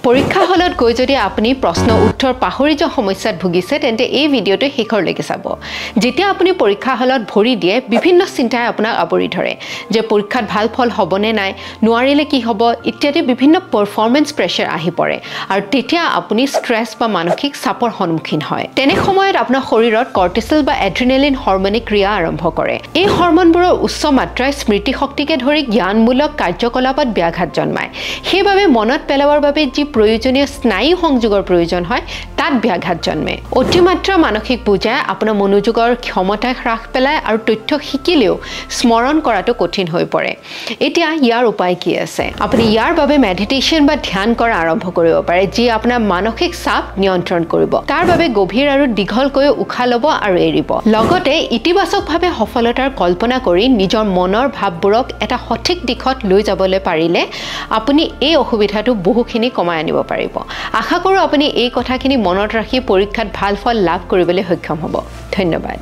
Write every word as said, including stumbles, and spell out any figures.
পৰীক্ষা হলত গৈ যদি আপুনি প্ৰশ্ন উত্তৰ পাহৰি যোৱা সমস্যাত ভুগিছে তেন্তে এই ভিডিঅ'টো শেষৰলৈকে চাব যেতিয়া আপুনি পৰীক্ষা হলত ভৰি দিয়ে বিভিন্ন চিন্তাই আপোনাক আৱৰি ধৰে যে পৰীক্ষাত ভাল ফল হ'বনে নাই নোৱাৰিলে কি হ'ব ইত্যাদি বিভিন্ন পাৰফৰ্মেন্স প্ৰেছাৰ আহি পৰে আৰু তেতিয়া আপুনি ষ্ট্ৰেছ বা মানসিক চাপৰ সন্মুখীন হয় তেনে সময়ত আপোনাৰ শৰীৰত কৰ্টিসল বা এড্ৰিনালিন হৰমনে ক্ৰিয়া আৰম্ভ কৰে এই হৰমনবোৰৰ উচ্চ মাত্ৰাই স্মৃতি শক্তিকে ধৰি জ্ঞানমূলক কাৰ্যকলাপত ব্যাঘাত জন্মায় সেইবাবে মনত পেলাবৰ বাবে যি প্ৰয়োজনীয় স্নায়ু সংযোগৰ প্ৰয়োজন হয় তাত ব্যাঘাত জন্মে অতিমাত্ৰা মানসিক বুজাই আপোনাৰ মনোযোগৰ ক্ষমতা হ্ৰাস পেলায় আৰু তথ্য শিকিলেও স্মৰণ কৰাটো কঠিন হৈ পৰে এতিয়া ইয়াৰ উপায় কি আছে আপুনি ইয়াৰ বাবে মেডিটেশ্যন বা ধ্যান কৰা আৰম্ভ কৰিব পাৰে যি আপোনাৰ মানসিক চাপ নিয়ন্ত্ৰণ কৰিব তাৰ বাবে গভীৰ আৰু দীঘলকৈ উশাহ ল'ব আৰু এৰিব লগতে ইতিবাচকভাৱে সফলতাৰ কল্পনা কৰি নিজৰ মনৰ ভাৱবোৰক এটা সঠিক দিশত লৈ যাবলৈ পাৰিলে আপুনি এই অসুবিধাটো বহুখিনি কমাই আনিব পাৰিব আশা কৰোঁ আপুনি এই কথাখিনি মনত ৰাখি পৰীক্ষাত ভাল ফল লাভ কৰিবলৈ সক্ষম হ'ব ধন্যবাদ